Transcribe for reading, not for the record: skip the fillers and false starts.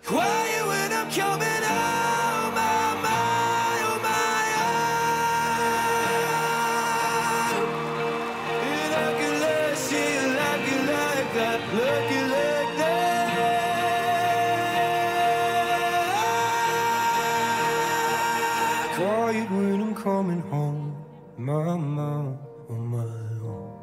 Quiet when I'm coming home, my, oh my, oh. And I can let see you like it like that, like it like that. Quiet when I'm coming home, my, oh my, oh.